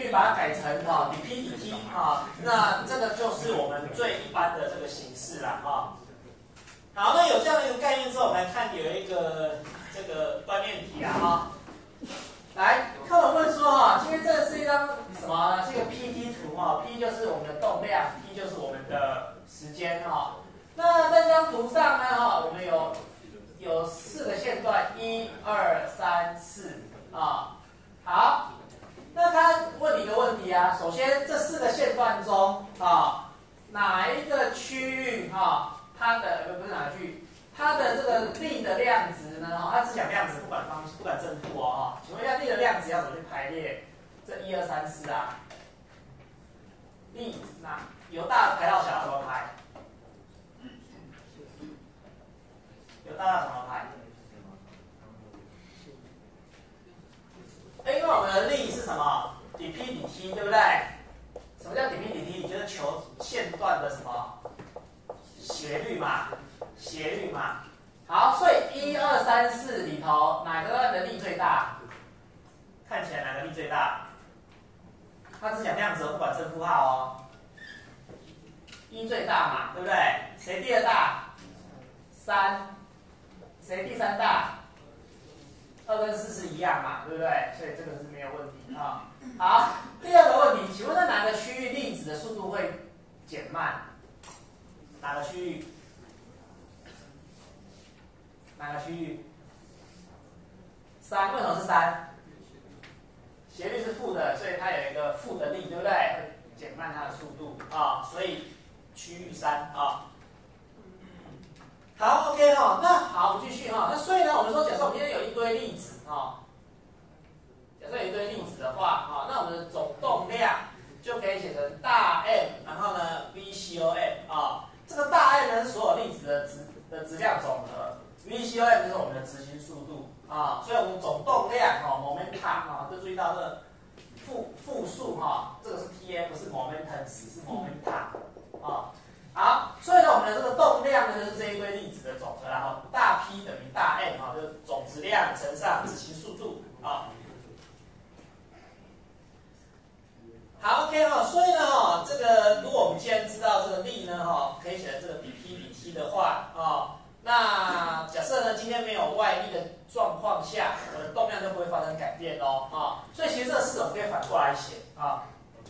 去把它改成哈 dP dt 哈，那这个就是我们最一般的这个形式啦哈。好，那有这样的一个概念之后，我们来看有一个这个断面题啊哈。来，课文问说哈，今天这是一张什么呢？是一个 PT 图哈 ，P 就是我们的动量 ，T 就是我们的时间哈。那在这张图上呢哈，我们有4个线段，1、2、3、4啊。好，那他问你一个问题啊，首先这4个线段中啊，哪一个区域哈，它的不是哪个区域？它的这个力的量值呢？哈，它只讲量值，不管正负哦。哈，请问一下，力的量值要怎么去排列？这1、2、3、4啊，力那由大排到小怎么排？由大到怎么排？因为我们的力是什么 ？dP dt， 对不对？什么叫 dP dt？ 就是求线段的什么斜率嘛。斜率嘛，好，所以1、2、3、4里头哪个段的力最大？看起来哪个力最大？它只讲量值，不管正负号哦。1最大嘛，对不对？谁第2大？3，谁第3大？2跟4是一样嘛，对不对？所以这个是没有问题啊。好，第2个问题，请问在哪个区域粒子的速度会减慢？哪个区域？哪个区域？3，为什么是3？斜率是负的，所以它有一个负的力，对不对？会减慢它的速度啊，所以区域3啊。好 ，OK 哈，那好，我们继续哈。那所以呢，我们说，假设我们今天有一堆粒子啊，假设有一堆粒子的话啊，那我们的总动量就可以写成大 M， 然后呢 VCOM 啊，这个大 M 呢是所有粒子的质量总和。VCOM 就是我们的执行速度啊，所以我们总动量momentum 啊，就注意到这个负数哈，这个是 Tm， 不是 momentum 值，是 momentum 啊。好，所以呢，我们的这个动量呢，就是这一堆粒子的总和，然后大 P 等于大 M 啊，就是总质量乘上执行速度啊。好 ，OK 哈，所以呢，这个如果我们既然知道这个力呢，可以写成这个 dP dt 的话啊。那假设呢，今天没有外力的状况下，我的动量就不会发生改变咯啊。所以其实这个式子可以反过来写啊。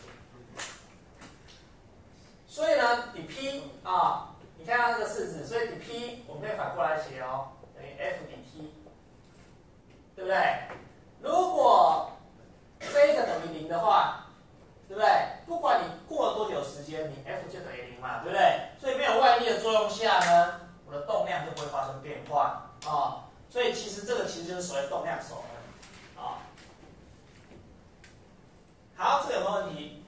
所以呢，dP啊，你看到这个式子，所以 dP 我们可以反过来写哦，等于 F dt， 对不对？如果这个等于0的话，对不对？不管你过了多久时间，你 F 就等于0嘛，对不对？所以没有外力的作用下呢，我的动量就不会发生变化啊，所以其实这个其实就是所谓动量守恒啊。好，这个有没有问题？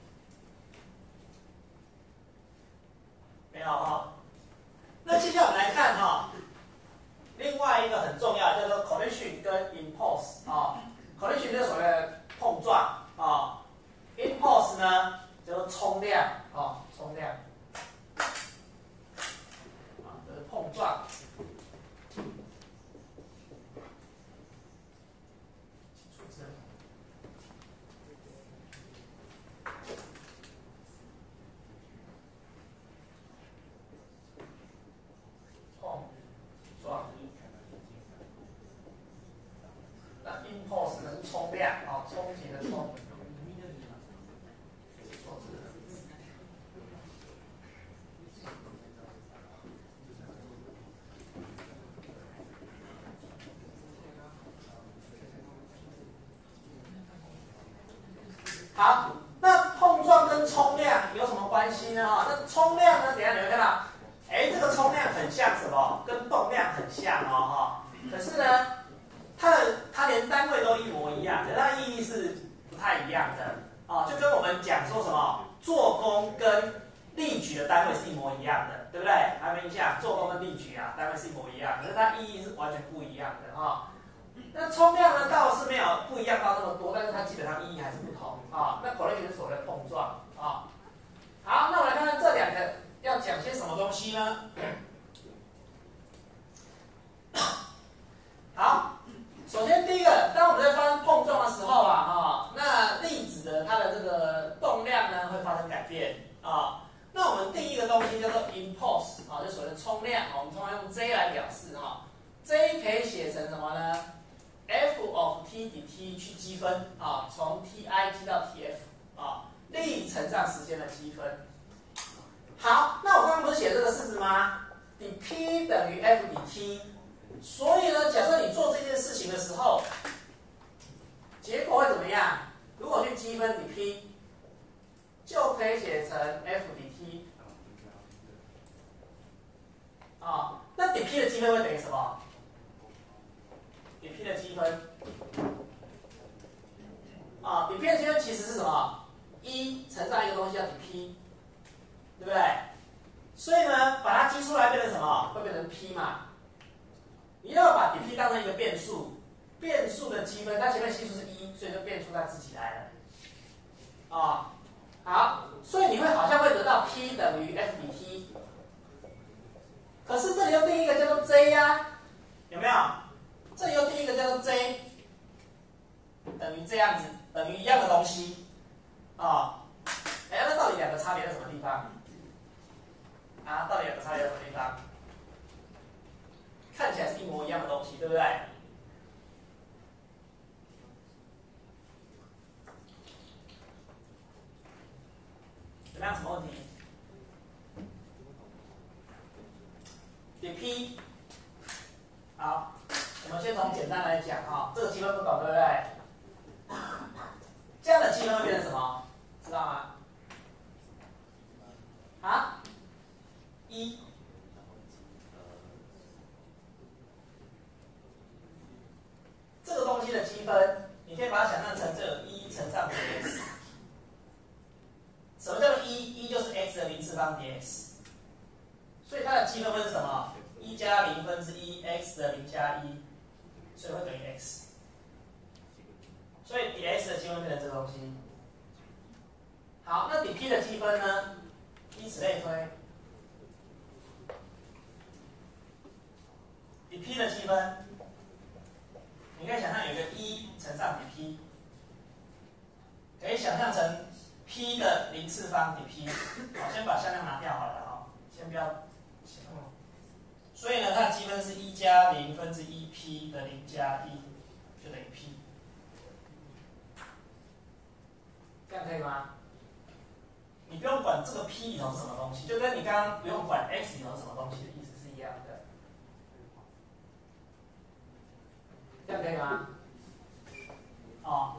没有哈。那接下来我们来看哈，另外一个很重要的叫做 collision 跟 impulse 啊。collision 就是所谓的碰撞啊 ，impulse 呢叫做冲量啊，冲量。这是碰撞。那 impulse 呢是冲量啊，冲击的冲。好，那碰撞跟冲量有什么关系呢？哈，那冲量呢？等一下你会看到，这个冲量很像什么？跟动量很像哦，哈。可是呢，它连单位都一模一样，可是它意义是不太一样的啊。就跟我们讲说什么，做功跟力矩的单位是一模一样的，对不对？还没印象，做功跟力矩啊，单位是一模一样，可是它意义是完全不一样的哈。那冲量呢，倒是没有不一样到那么多，但是它基本上意义还是不同啊。那collision是所谓的碰撞啊。好，那我们来看看这两个要讲些什么东西呢？好，首先第一个，当我们在发生碰撞的时候啊，那粒子的它它的这个动量呢会发生改变啊。那我们定义一个东西叫做 impulse 啊，就所谓的冲量，我们通常用 J 来表示哈。J 可以写成什么呢 ？F of t dt 去积分啊，从 Ti 积到 Tf 啊，力乘上时间的积分。好，那我刚刚不是写这个式子吗？底 P 等于 F 底 T， 所以呢，假设你做这件事情的时候，结果会怎么样？如果去积分底 P， 就可以写成 F 底 T。啊，那底 P 的积分会等于什么？底 P 的积分，啊，底 P 的积分其实是什么？一乘上一个东西叫底 P， 对不对？所以呢，把它积出来变成什么？会变成 P 嘛？你要把底 P 当成一个变数，变数的积分，它前面系数是一，所以就变出它自己来了。啊，好，所以你会好像会得到 P 等于 F 底 T， 可是这里又定义一个叫做 J 呀，有没有？这里又定义一个叫做 J， 等于这样子，等于一样的东西。啊，那到底两个差别在什么地方？啊，到底两个差别在什么地方？看起来是一模一样的东西，对不对？怎么样？什么问题？底 P， 好，我们先从简单来讲哈，这个积分不懂，对不对？这样的积分会变成什么？知道吗？啊？一。这个东西的积分，你可以把它想象成这个一乘上 dx。什么叫做一？一就是 x 的零次方 dx。所以它的积分会是什么？一加零分之一 x 的零加一，所以会等于 x。所以dx 的积分变成这个东西。好，那底 P 的积分呢？以此类推。底 P 的积分，你可以想象有一个一乘上底 P， 可以想象成 P 的零次方底 P。好，先把向量拿掉好了哈，先不要。所以呢，它的积分是一加零分之一 P 的零加一，就等于 P。这样可以吗？你不用管这个 P 里头是什么东西，就跟你刚刚不用管 x 里头是什么东西的意思是一样的。这样可以吗？哦。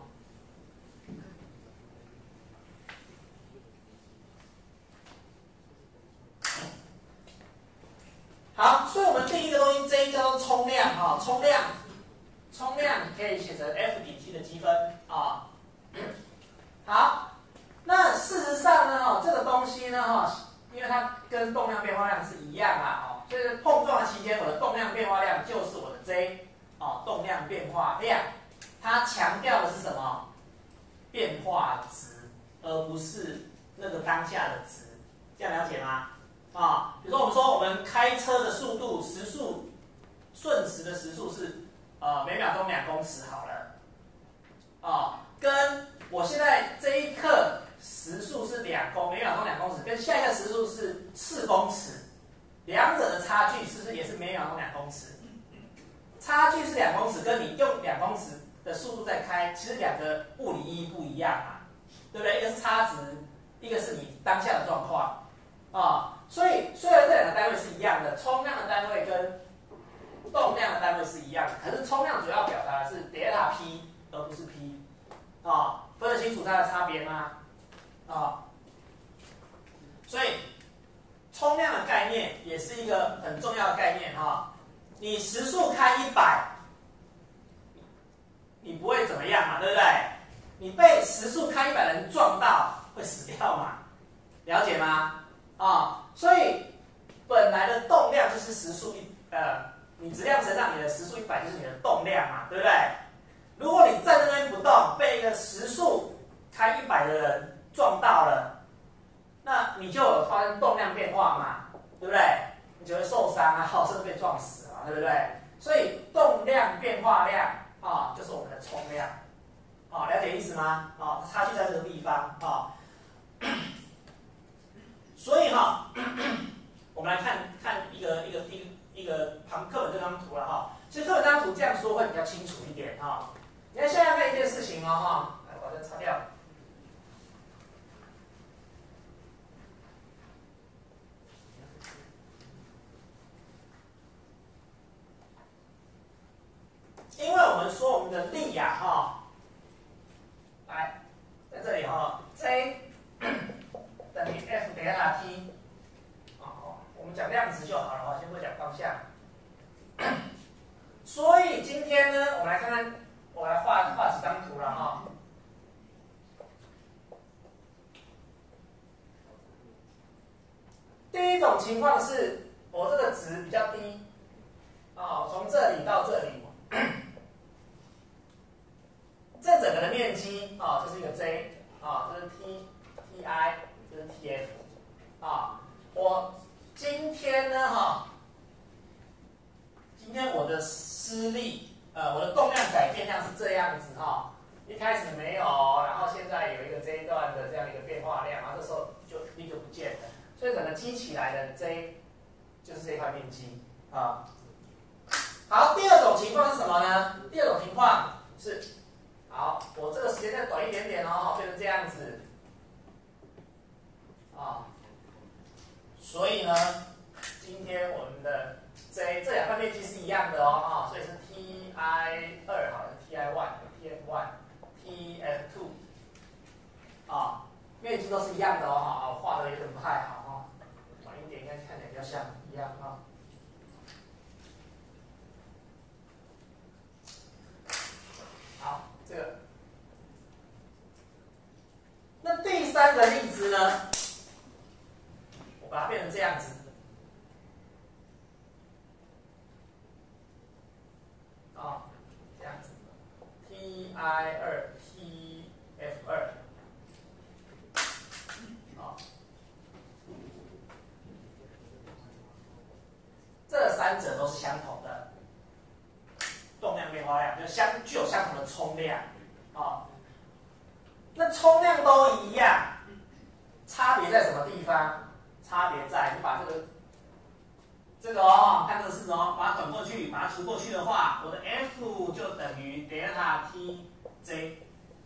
好，所以我们定义一个东西 J 叫做冲量哈，冲量可以写成 F 底 T 的积分啊。好，那事实上呢，这个东西呢，因为它跟动量变化量是一样啊，所以碰撞的期间，我的动量变化量就是我的 J 动量变化量，它强调的是什么？变化值，而不是那个当下的值，这样了解吗？比如说我们说我们开车的速度时速，瞬时的时速是每秒钟2公尺好了，跟我现在这一刻时速是每秒钟2公尺，跟下一个时速是4公尺，两者的差距是不是也是每秒钟2公尺？差距是2公尺，跟你用2公尺的速度在开，其实两个物理意义不一样嘛，对不对？一个是差值，一个是你当下的状况所以虽然这两个单位是一样的，冲量的单位跟动量的单位是一样的，可是冲量主要表达的是 delta P 而不是 P 分得清楚它的差别吗？所以冲量的概念也是一个很重要的概念你时速开100，你不会怎么样嘛，对不对？你被时速开100的人撞到会死掉嘛？了解吗？所以本来的动量就是时速你质量乘上你的时速100就是你的动量嘛，对不对？如果你站在那边不动，被一个时速开100的人撞到了，那你就有发生动量变化嘛，对不对？你就会受伤甚至被撞死对不对？所以动量变化量就是我们的冲量哦，了解意思吗？哦，差距在这个地方哦。所以哈、我们来看一个课本这张图了哈。其实课本这张图这样说会比较清楚一点哈。你看现在看一件事情哦哈，来把这擦掉。因为我们说我们的力呀哈，来在这里哈 ，J 等于 F 等于 RT。我们讲量值就好了哈，先不讲方向。所以今天呢，我们来看看，我来画几张图了哈。第一种情况是我这个值比较低，从这里到这里，这整个的面积这是一个 J 这是 Ti， 这是 Tf 我今天呢今天我的施力，我的动量改变量是这样子一开始没有，然后现在有一个这一段的这样一个变化量，然后这时候就立刻不见了，所以整个积起来的 J 就是这块面积好，第二种情况是什么呢？第二种情况是，好，我这个时间再短一点点变成这样子所以呢，今天我们的这两块面积是一样的所以是 Ti2 好了 Tf1、Tf1、Tf2 面积都是一样的画的有点不太好短一点应该看起来比较像一样好，这个。那第三个例子呢？我把它变成这样子。这样子 Ti2、Tf2 这三者都是相同的动量变化量，就具有相同的冲量那冲量都一样，差别在什么地方？差别在你把这个看这个式子把它转过去，把它除过去的话，我的 F 就等于 delta Tj，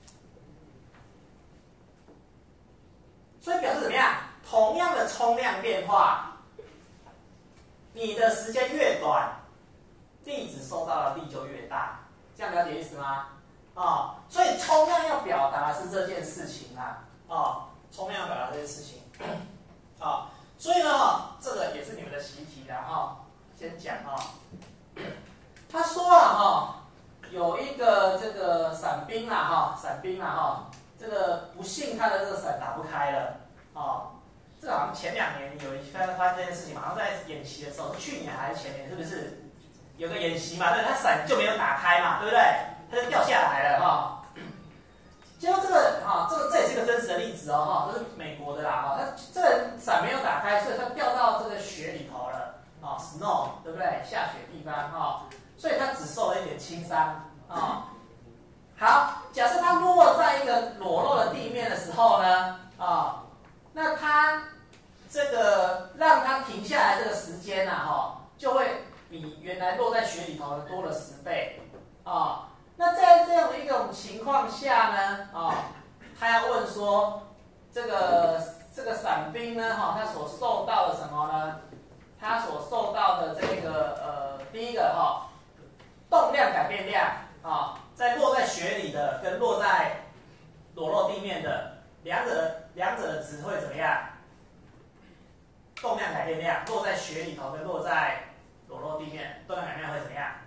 所以表示怎么样？同样的冲量变化，你的时间越短，粒子受到的力就越大，这样了解意思吗？所以冲量要表达的是这件事情冲量要表达这件事情所以呢这个也是你们的习题先讲他说有一个这个伞兵这个不幸他的这个伞打不开了这个好像前2年有发生这件事情嘛，好像在演习的时候，是去年还是前年，是不是有个演习嘛？对，他伞就没有打开嘛，对不对？它就掉下来了结果这也是一个真实的例子这是美国的啦它这个伞没有打开，所以它掉到这个雪里头了snow 对不对？下雪地方所以它只受了一点轻伤好，假设它落在一个裸露的地面的时候呢那它这个让它停下来这个时间就会比原来落在雪里头的多了10倍那在这样的一种情况下呢他要问说这个伞兵呢他所受到的什么呢？他所受到的这个第一个动量改变量在落在雪里的跟落在裸露地面的两者的值会怎么样？动量改变量落在雪里头跟落在裸露地面，动量改变量会怎么样？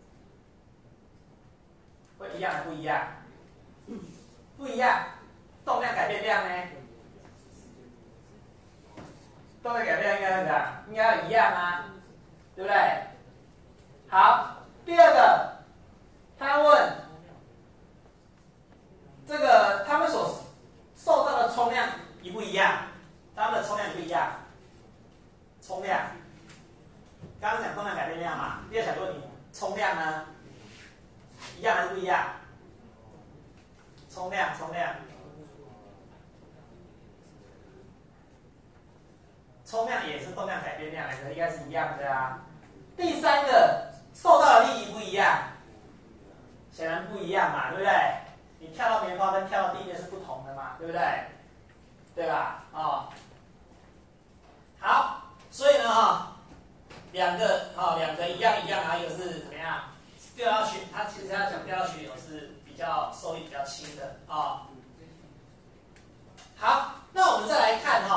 会一样还不一样？不一样。动量改变量呢？动量改变量应该怎么样？应该要一样啊，对不对？好，第二个，他问这个他们所受到的冲量一不一样？他们的冲量不一样。冲量，刚刚讲动量改变量嘛，第二小就问你冲量呢，一样还是不一样？ 冲量，冲量也是动量改变量，两个应该是一样的啊。第三个受到的力一不一样？显然不一样嘛，对不对？你跳到棉花跟跳到地面是不同的嘛，对不对？对吧？哦，好，所以呢两个一样，然后一个是怎么样？掉到血，它其实要讲掉到血流是比较受力比较轻的啊。好，那我们再来看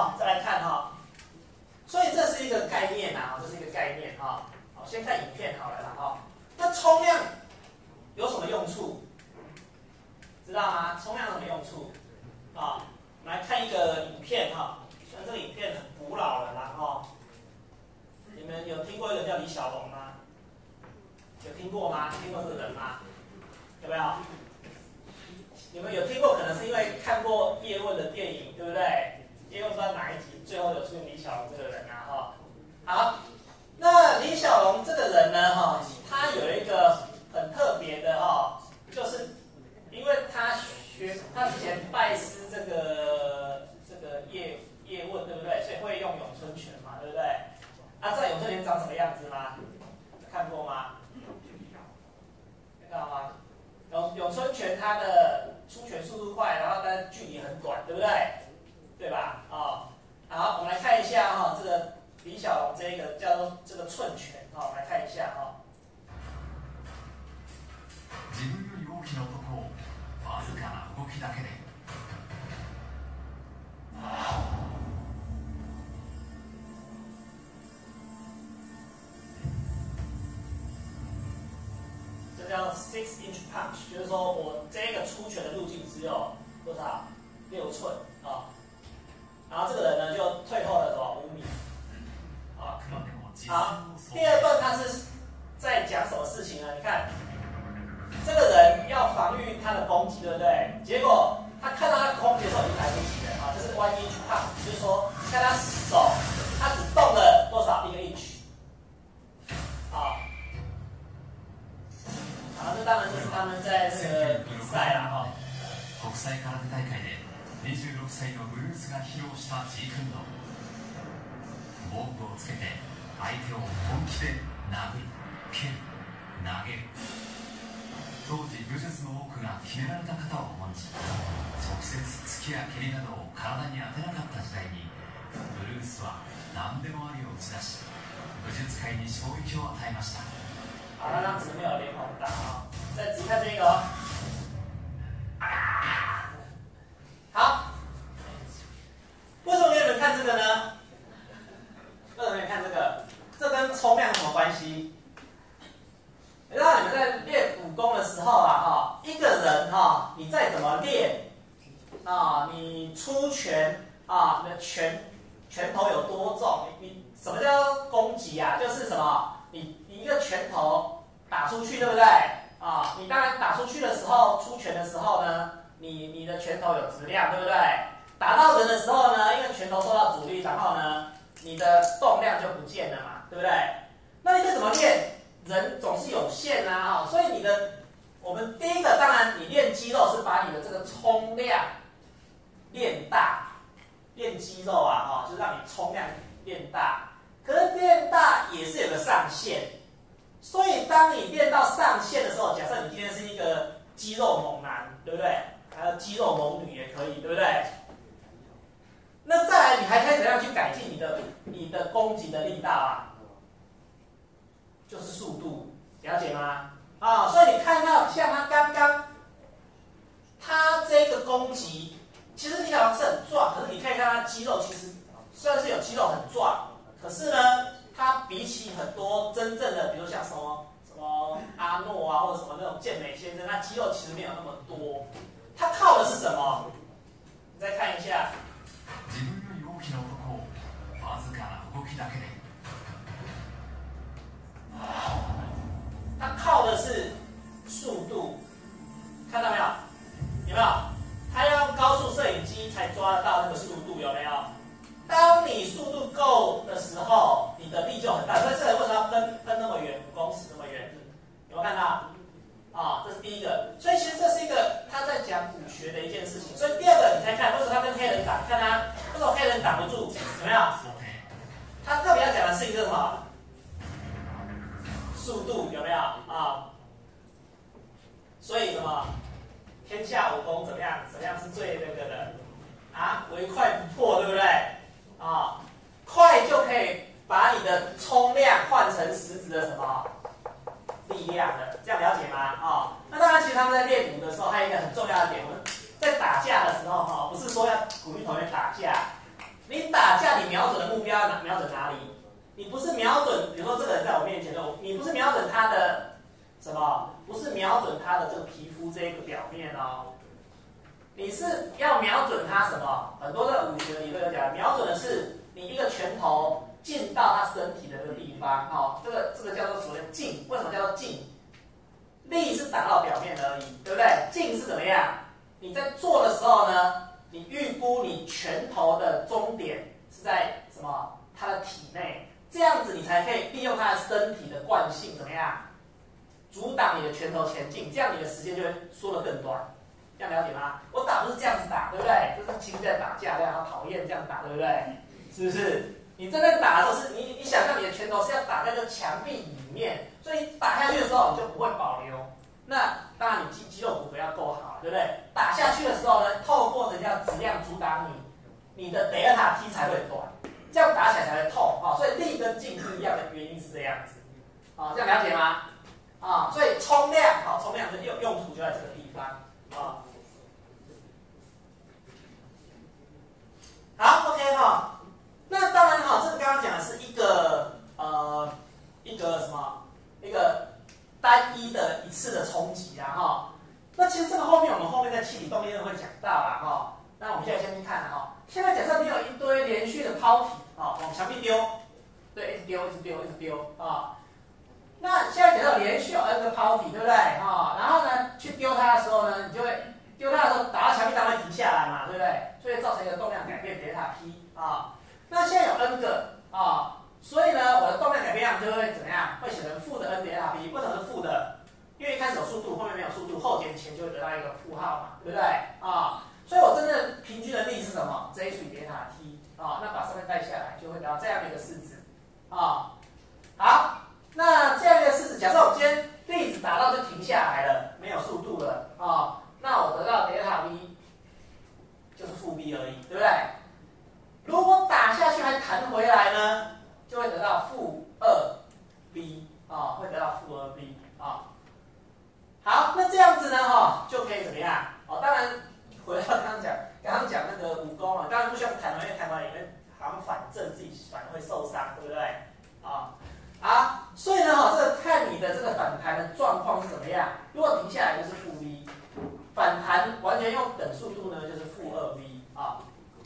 所以这是一个概念啊，这是一个概念哈。好，先看影片好了啦哈。那冲量有什么用处？知道吗？冲量有什么用处？啊，我们来看一个影片哈。虽然这个影片很古老了啦哈。你们有听过一个叫李小龙吗？有听过吗？听过这个人吗？有没有？你们有听过？可能是因为看过叶问的电影，对不对？叶问不知道哪一集最后有出现李小龙这个人啊哈。好，那李小龙这个人呢哈，他有一个很特别的哈，就是因为他之前拜师这个叶问，对不对？所以会用咏春拳嘛，对不对？啊，知道咏春拳长什么样子吗？看过吗？看到吗？咏春拳它的出拳速度快，然后但距离很短，对不对？对吧？好，我们来看一下这个李小龙这个叫做这个寸拳我们来看一下自分より大きな男をわずかな動きだけで这叫 6-inch punch， 就是说我这个出拳的路径只有多少？6寸然后这个人呢就退后了多少5米好，第二段他是在讲什么事情呢？你看，这个人要防御他的攻击，对不对？结果他看到他攻击的时候已经来不及了这是 1-inch punch， 就是说看他手，他只动了多少1个 inch 这当然就是他们在这个比赛啦国際空手大会で26歳のブルースが披露したジークンド防具をつけて相手を本気で殴る蹴る投げる当時武術の多くが決められた型を重んじ直接突きや蹴りなどを体に当てなかった時代にブルースは何でもありを打ち出し武術界に衝撃を与えました好，那张纸没有连环打再仔细看这个好，为什么给你们看这个呢？为什么给你们看这个？这跟冲量有什么关系？你知道你们在练武功的时候一个人你再怎么练你出拳你的拳头有多重？你什么叫攻击啊？就是什么？你一个拳头打出去，对不对？你当然打出去的时候，出拳的时候呢，你的拳头有质量，对不对？打到人的时候呢，因为拳头受到阻力，然后呢，你的动量就不见了嘛，对不对？那你这怎么练？人总是有限所以我们第一个当然你练肌肉是把你的这个冲量练大，练肌肉就是让你冲量练大。可是练大也是有个上限，所以当你练到上限的时候，假设你今天是一个肌肉猛男，对不对？还有肌肉猛女也可以，对不对？那再来，你还可以怎样去改进你的攻击的力道就是速度，了解吗？所以你看到像他刚刚，他这个攻击，其实李小龙是很壮，可是你可以看他肌肉，其实虽然是有肌肉很壮。可是呢，它比起很多真正的，比如像什么阿诺或者什么那种健美先生，他肌肉其实没有那么多。他靠的是什么？你再看一下。 自分より大きな男をわずかな動きだけで。 他靠的是速度，看到没有？有没有？他要用高速摄影机才抓得到那个速度，有没有？当你速度够的时候，你的力就很大。所以这个为什么要分那么远，5公尺那么远？有没有看到？这是第一个。所以其实这是一个他在讲武学的全挡不住，有没有？他特别要讲的是一个什么？速度有没有啊？所以什么？天下武功怎么样？怎么样是最那个的啊？唯快不破，对不对？啊，快就可以把你的冲量换成实质的什么力量的，这样了解吗？啊，那当然，其实他们在练武的时候，还有一个很重要的点，我们在打架的时候哈，不是说要鼓励同学打架，你打架你瞄准的目标瞄准哪里？你不是瞄准，比如说这个人在我面前的，你不是瞄准他的什么？不是瞄准他的这个皮肤这个表面哦，你是要瞄准他什么？很多的武学理论有讲，瞄准的是你一个拳头进到他身体的这个地方，哦，这个叫做所谓进。为什么叫做进？力是打到表面而已，对不对？进是怎么样？你在做的时候呢，你预估你拳头的终点是在什么？他的体内。这样子你才可以利用他的身体的惯性怎么样，阻挡你的拳头前进，这样你的时间就会缩得更短。这样了解吗？我打不是这样子打，对不对？就是亲在打架这样，好讨厌这样打，对不对？是不是？你真正打的时候是你想象你的拳头是要打在这个墙壁里面，所以打下去的时候你就不会保留。那当然你肌肉骨骼要够好，对不对？打下去的时候呢，透过人家质量阻挡你的德尔塔 T 才会短。这样打起来才会痛啊，所以力跟劲不一样的原因是这样子啊，这样了解吗？啊，所以冲量好，冲量的用途就在这个地方啊。好 ，OK 哈，那当然哈，这个刚刚讲的是一个什么？一个单一的一次的冲击啊哈。那其实这个我们后面在气体动力论会讲到啦哈。那我们现在先去看哈。现在假设你有一堆连续的抛体啊，往墙壁丢，对，一直丢，一直丢，一直丢啊。那现在假设连续有 n 个抛体，对不对啊？然后呢，去丢它的时候呢，你就会丢它的时候打到墙壁，当然会停下来嘛，对不对？所以造成一个动量改变德尔塔 P 啊。那现在有 n 个啊，所以呢，我的动量改变量就会怎么样？会写成负的 n 德尔塔 P。为什么是负的？因为一开始有速度，后面没有速度，后减前就会得到一个负号嘛，对不对啊？所以我真正平均的力是什么 ？J 除以德尔塔 T 啊，那把上面带下来，就会得到这样的一个式子啊。好，那这样一个式子，假设我今天粒子打到就停下来了，没有速度了啊，那我得到德尔塔 V 就是负 V 而已，对不对？如果打下去还弹回来呢，就会得到负2V 啊，会得到负2V 啊。好，那这样子呢，就可以怎么样？哦，当然。回到刚刚讲那个武功啊，当然不需要弹回来，弹回来也会好像反正自己反而会受伤，对不对？啊，所以呢，这个看你的这个反弹的状况是怎么样。如果停下来就是负 V， 反弹完全用等速度呢，就是负2V 啊。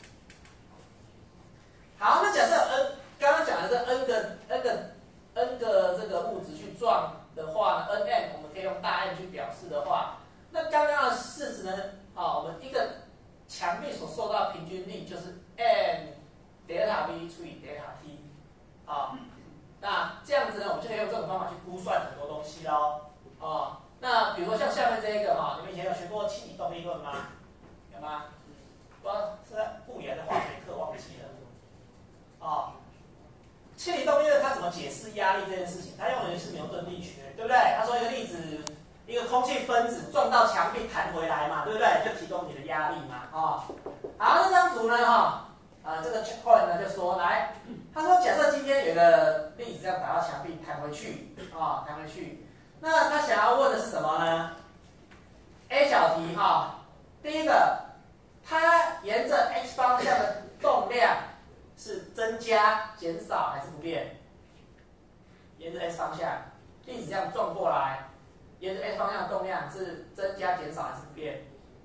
好，那假设 n 刚刚讲的是 n 个这个物质去撞的话呢 ，nm 我们可以用大 M 去表示的话，那刚刚的式子呢？我们一个墙壁所受到的平均力就是 m 德尔塔 V 除以德尔塔 T 那这样子呢，我们就可以用这种方法去估算很多东西咯。那比如说像下面这一个你们以前有学过气体动力论吗？有吗？不知道是在物理还是化学课忘记了。气体动力论它怎么解释压力这件事情？它用的是牛顿力学，对不对？他说一个粒子。一个空气分子撞到墙壁弹回来嘛，对不对？就提供你的压力嘛，好，这张图呢，这个 checkpoint 呢就说来，他说假设今天有个粒子这样打到墙壁弹回去，弹回去，那他想要问的是什么呢 ？A 小题第一个，它沿着 x 方向的动量是增加、减少还是不变？沿着 x 方向，粒子这样撞过来。沿着 x 方向的动量是增加、减少还是不变？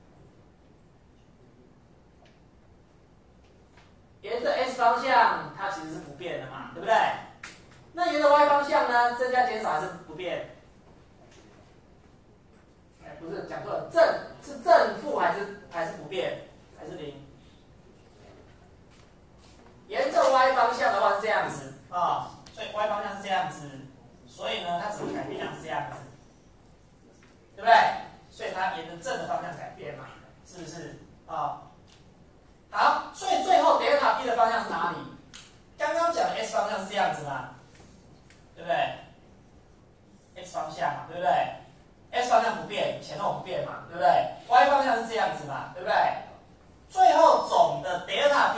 沿着 x 方向，它其实是不变的嘛，对不对？那沿着 y 方向呢？增加、减少还是不变？不是，讲错了，是正负还是不变？还是0？沿着 y 方向的话是这样子所以 y 方向是这样子，所以呢，它整个改变量是这样子。对不对？所以它沿着正的方向改变嘛，是不是好，所以最后德尔塔 P 的方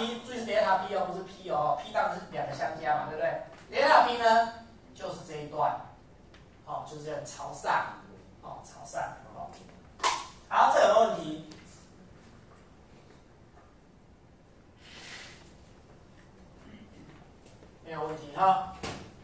P， 注意是 delta P 哦，不是 P 哦 ，P 当然是两个相加嘛，对不对 ？delta P 呢，就是这一段，哦，就是这样朝上，哦，朝上，哦。好，这有没有问题？没有问题哈。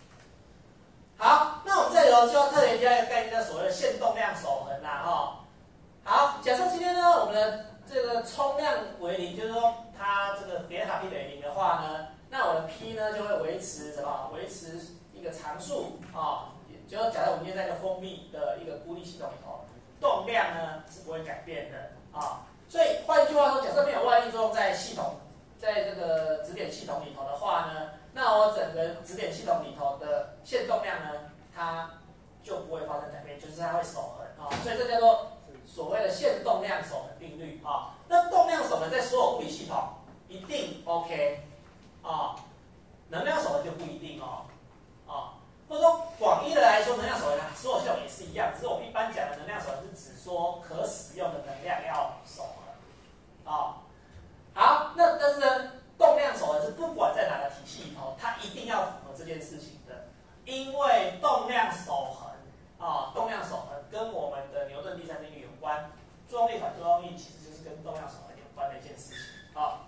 好，那我们这里就要特别加一个概念，叫所谓的限动量守恒啦，哈。好，假设今天呢，我们的这个冲量为零，就是说它这个delta P 等于0的话呢，那我的 P 呢就会维持什么？维持一个常数啊，就假设我们今天在一个封闭的一个孤立系统里头，动量呢是不会改变的啊。所以换句话说，假设没有外力作用在系统，在这个指点系统里头的话呢，那我整个指点系统里头的限动量呢，它就不会发生改变，就是它会守恒啊。所以这叫做所谓的限动量守恒定律啊。那动量守恒在所有物理系统一定 OK 啊，能量守恒就不一定哦啊。或者说广义的来说，能量守恒所有系统也是一样，只是我们一般讲的能量守恒是指说可使用的能量要守恒啊。好，那但是呢，动量守恒是不管在哪个体系里头，它一定要符合这件事情的，因为动量守恒啊，动量守恒跟我们的牛顿第三定律有关，作用力反作用力其实就是跟动量守恒有关的一件事情啊。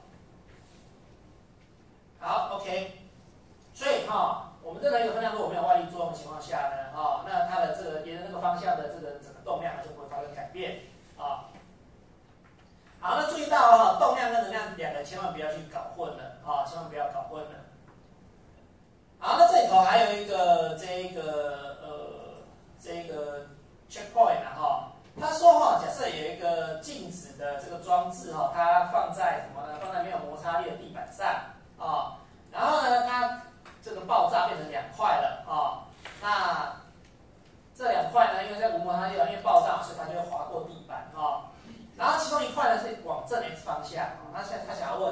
好 ，OK， 所以我们任何一个分量如果没有外力作用的情况下呢，那它的这个沿着那个方向的这个整个动量就不会发生改变啊。好，那注意到动量跟能量两个千万不要去搞混了啊，千万不要搞混了。好，那这里头还有一个这个 checkpoint 啊他说假设有一个静止的这个装置它放在什么呢？放在没有摩擦力的地板上然后呢，它这个爆炸变成2块了那这2块呢，因为在无摩擦力因为爆炸，所以它就会划过地板然后其中1块呢是往正 x 方向他想要问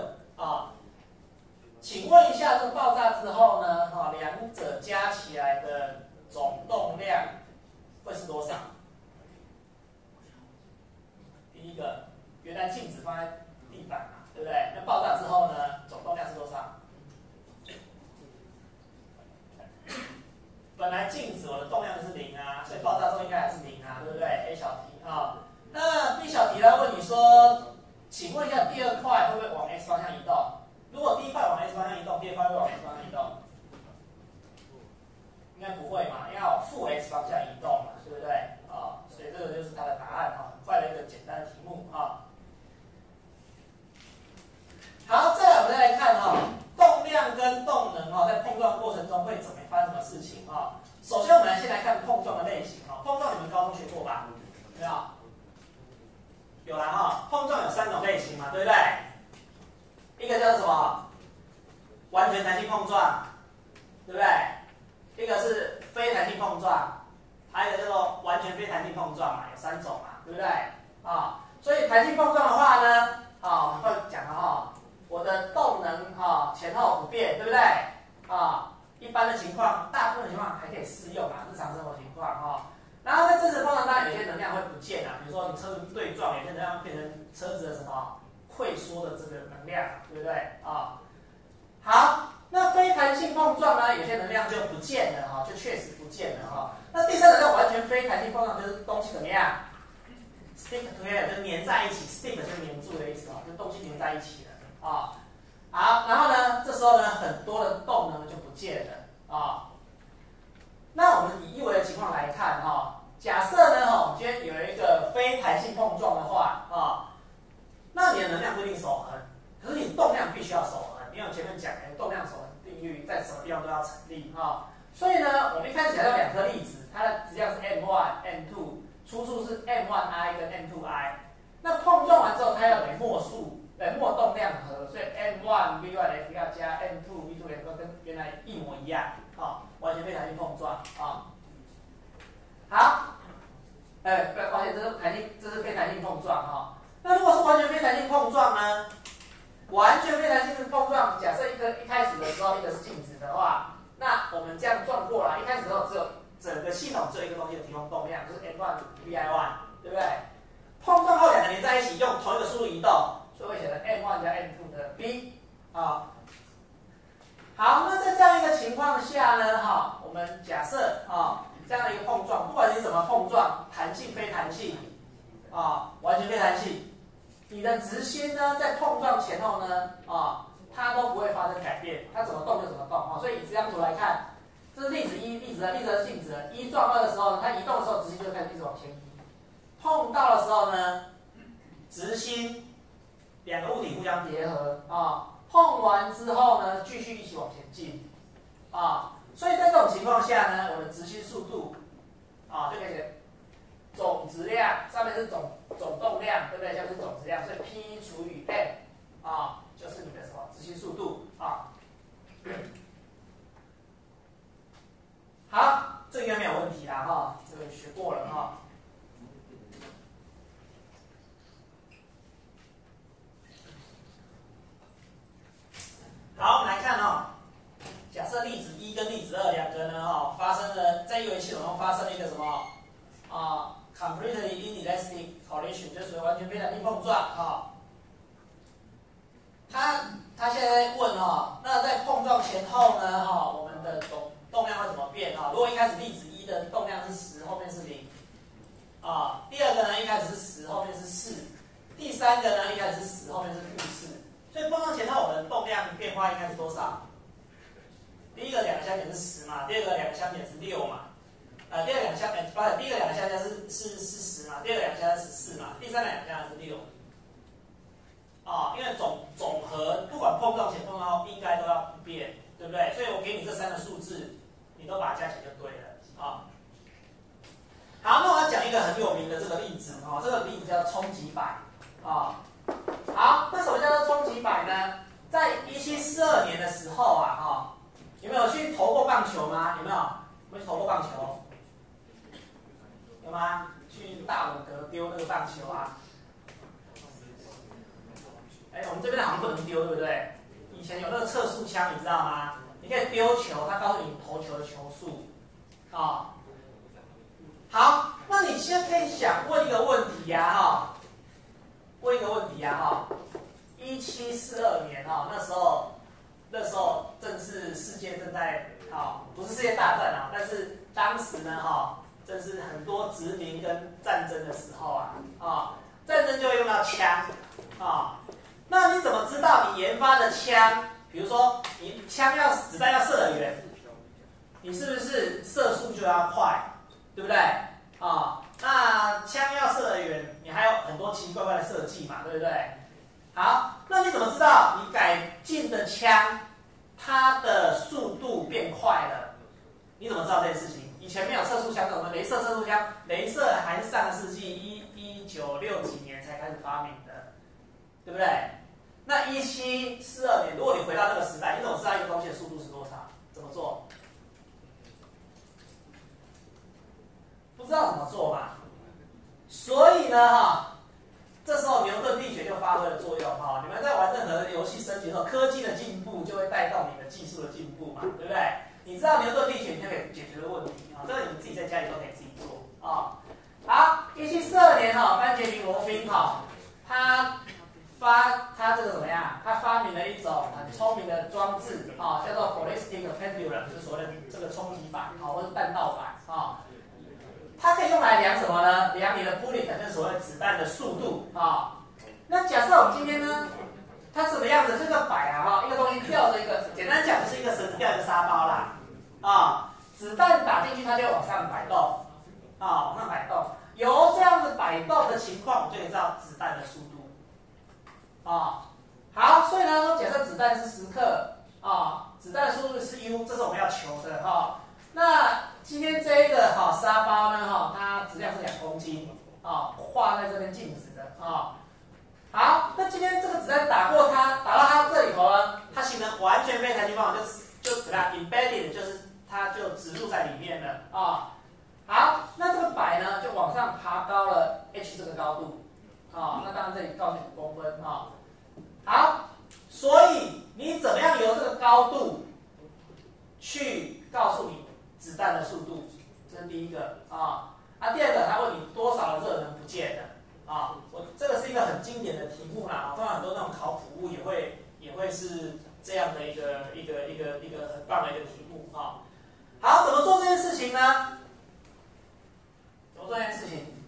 请问一下，这个爆炸之后呢两者加起来的总动量会是多少？第一个，原来静止放在地板嘛，对不对？那爆炸之后呢，总动量是多少？本来静止我的动量就是0啊，所以爆炸之后应该还是0啊，对不对 ？A 小题那 B 小题呢问你说，请问一下第2块会不会往 x 方向移动？如果第1块往 x 方向移动，第2块会往 x 方向移动？应该不会嘛，要负 x 方向移动嘛，对不对？所以这个就是它的答案很快的一个简单的题目好，再来我们再来看动量跟动能在碰撞过程中会怎么发生什么事情首先我们先来看碰撞的类型碰撞你们高中学过吧？有没有？有啦碰撞有3种类型嘛，对不对？一个叫做什么？完全弹性碰撞，对不对？一个是非弹性碰撞，还有一个叫做完全非弹性碰撞嘛，有3种嘛，对不对？所以弹性碰撞的话呢，我们会讲我的动能前后不变，对不对？一般的情况，大部分情况还可以适用日常生活情况然后在真实碰撞当然有些能量会不见比如说你车子对撞，有些能量变成车子的什么溃缩的这个能量，对不对好，那非弹性碰撞呢，有些能量就不见了就确实不见了那第3个叫完全非弹性碰撞，就是东西怎么样 ？stick together 就粘在一起 ，stick 就是粘住的意思就东西粘在一起了好，然后呢，这时候呢，很多的动能就不见了那我们以一维的情况来看假设呢我们今天有一个非弹性碰撞的话那你的能量不一定守恒，可是你动量必须要守恒，因为我前面讲动量守恒定律在什么地方都要成立所以呢，我们一开始讲到2颗粒子，它的质量是 m1、m2， 初数是 m1i 跟 m2i。那碰撞完之后，它要等于末动量和，所以 m1 v1f 要加 m2 v2f 跟原来一模一样完全非弹性碰撞好，抱歉，这是非弹性碰撞那如果是完全非弹性碰撞呢？完全非弹性碰撞，假设一开始的时候一个是静止的话，那我们这样撞过来，一开始的时候只有整个系统只有一个东西的提供动量，就是 m1 vi1， 对不对？碰撞后2个连在一起，用同一个速度移动，所以会写成 m1 加 m2 的 v 好，好，那在这样一个情况下呢，哈，我们假设这样的一个碰撞，不管你怎么碰撞，弹性非弹性，完全非弹性，你的直心呢在碰撞前后呢，它都不会发生改变，它怎么动就怎么动，所以以这张图来看，这是粒子一，粒子二，粒子二是静止的，一撞二的时候呢，它移动的时候直心就开始一直往前移，碰到的时候呢，直心两个物体互相叠合碰完之后呢，继续一起往前进所以在这种情况下呢，我的直心速度就可以写总质量，上面是总动量，对不对？下面是总质量，所以 P 除以 m 就是你的什么直心速度好，这个应该没有问题啦这个学过了好，我们来看假设粒子一跟粒子二两个呢发生了在一维系统中发生了一个什么completely inelastic collision， 就是属于完全非弹性碰撞他现在问那在碰撞前后呢我们的总动量会怎么变如果一开始粒子一的动量是10，后面是0第二个呢一开始是10，后面是4，第三个呢一开始是10，后面是-4，所以碰撞前后我们的动量变化应该是多少？第一个两个相减是10嘛，第二个两个相减是6嘛，第一个两个相减是10嘛，第二个两个相减是14嘛，第三个两个相减是6。因为总和不管碰撞前碰撞后应该都要不变，对不对？所以我给你这3个数字，你都把它加起来就对了好，那我要讲一个很有名的这个例子这个例子叫冲击摆好，那什么叫做冲击摆呢？在1742年的时候有没有去投过棒球吗？有没有去投过棒球？有吗？去大武德丢那个棒球我们这边好像不能丢，对不对？以前有那个测速枪，你知道吗？你可以丢球，它告诉你投球的球速好，那你现在可以想问一个问题问一个问题1742年那时候正是世界正在不是世界大战但是当时呢正是很多殖民跟战争的时候战争就会用到枪那你怎么知道你研发的枪，比如说你子弹要射得远，你是不是射速就要快，对不对那枪要射得远，你还有很多奇奇怪怪的设计嘛，对不对？好，那你怎么知道你改进的枪它的速度变快了？你怎么知道这件事情？以前没有测速枪，我们雷射测速枪，雷射还是上个世纪1960几年才开始发明的，对不对？那1742年，如果你回到那个时代，你怎么知道一个东西的速度是多少？怎么做？不知道怎么做嘛。所以呢这时候牛顿力学就发挥了作用你们在玩任何游戏升级的时候，科技的进步就会带动你的技术的进步嘛，对不对？你知道牛顿力学，你就可以解决的问题这个你们自己在家里都可以自己做好，1742年班杰明罗宾他这个怎么样？他发明了一种很聪明的装置叫做 ballistic pendulum， 就是所谓的这个冲击板或者弹道板它可以用来量什么呢？量你的 bullet， 就是所谓子弹的速度那假设我们今天呢，它什么样子？这个摆一个东西吊着一个，简单讲就是一个绳子吊一个沙包啦子弹打进去它就往上摆动往上摆动，由这样子摆动的情况，我们就可以知道子弹的速度好，所以呢，假设子弹是10克子弹的速度是 u， 这是我们要求的那今天这一个沙包呢它质量是2公斤画在这边静止的好，那今天这个子弹打到它这里头呢，它形成完全非弹性碰撞，就怎么样 embedded， 就是它就植入在里面了好，那这个摆呢就往上爬高了 h 这个高度那当然这里告诉你5公分好，所以你怎么样由这个高度去告诉你子弹的速度？这是第一个第二个他问你多少的热能不见了这个是一个很经典的题目啦通常很多那种考古物也会会是这样的一个很棒的一个题目哈。好，怎么做这件事情呢？怎么做这件事情？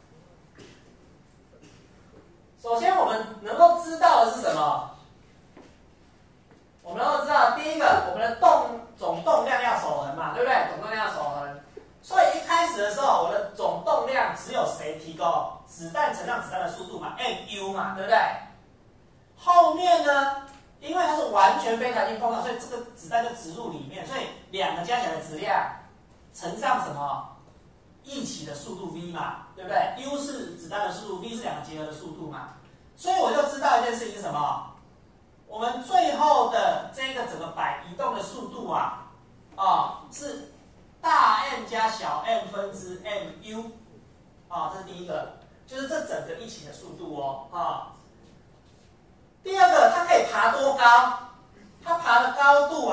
首先，我们能够知道的是什么？我们能够知道，第一个，我们的总动量要守恒嘛，对不对？总动量要守恒。所以一开始的时候，我的总动量只有谁提供？子弹乘上子弹的速度嘛 ，mu 嘛，对不对？后面呢，因为它是完全非弹性碰撞，所以这个子弹就植入里面，所以两个加起来的质量乘上什么？一起的速度 v 嘛，对不对 ？u 是子弹的速度 ，v 是两个结合的速度嘛，所以我就知道一件事情是什么？我们最后的这个整个摆移动的速度啊，是大 M 加小 m 分之 mu， 这是第一个，就是这整个一起的速度哦，第二个，它可以爬多高？它爬的高度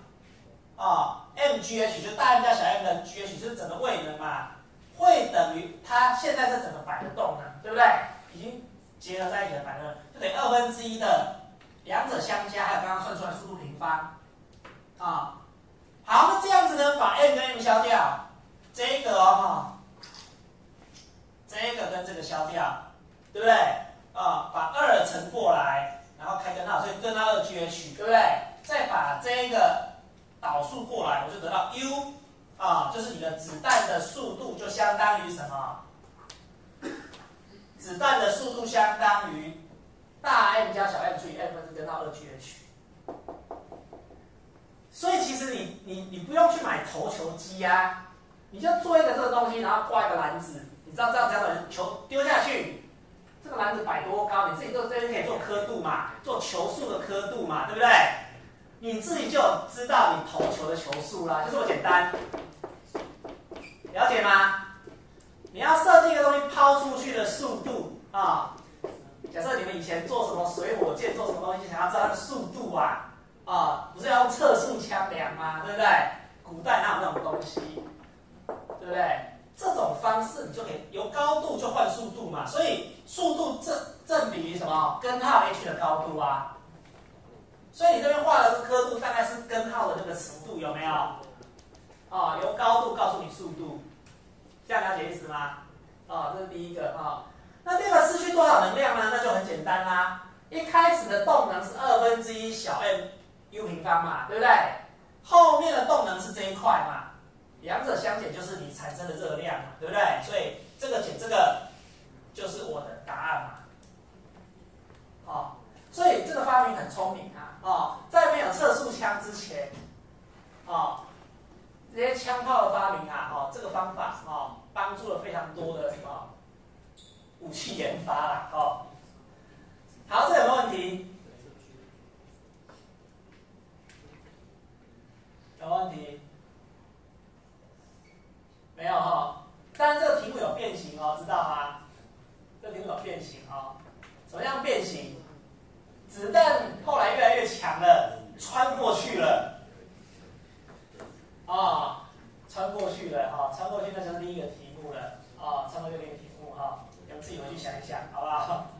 mgh 就大 M 加小 m 的 gh 就是整个位能嘛，会等于它现在这整个摆的动能，对不对？已经结合在一起的摆动，就等于1/2的两者相加，还有刚刚算出来速度平方好，那这样子呢，把 m 跟 m 消掉，这个这个跟这个消掉，对不对？把2乘过来，然后开根号，所以根号2gh， 对不对？再把这个导数过来，我就得到 u， 就是你的子弹的速度就相当于什么？子弹的速度相当于大 M 加小 m 除以 m 分之根号2gh。所以其实你不用去买投球机啊，你就做一个这个东西，然后挂一个篮子，你知道这样把球丢下去。这个篮子摆多高，你自己这边可以做刻度嘛，做球速的刻度嘛，对不对？你自己就知道你投球的球速啦，就这么简单，了解吗？你要设定一个东西抛出去的速度假设你们以前做什么水火箭，做什么东西，想要知道它的速度不是要用测速枪量吗？对不对？古代哪有那种东西，对不对？这种方式你就可以由高度就换速度嘛，所以速度正比于什么？根号 h 的高度所以你这边画的这刻度大概是根号的那个尺度，有没有？由高度告诉你速度，这样了解意思吗？这是第一个那第二个失去多少能量呢？那就很简单啦。一开始的动能是1/2小 m u 平方嘛，对不对？后面的动能是这一块嘛。两者相减就是你产生的热量嘛，对不对？所以这个减这个就是我的答案嘛。所以这个发明很聪明在没有测速枪之前这些枪炮的发明这个方法帮助了非常多的什么武器研发啦好，这有没有问题？有问题？没有但是这个题目有变形知道吗？这个题目有变形什么样变形？子弹后来越来越强了，穿过去了穿过去了穿过去那就是第一个题目了穿过去第一个题目你们自己回去想一想，好不好？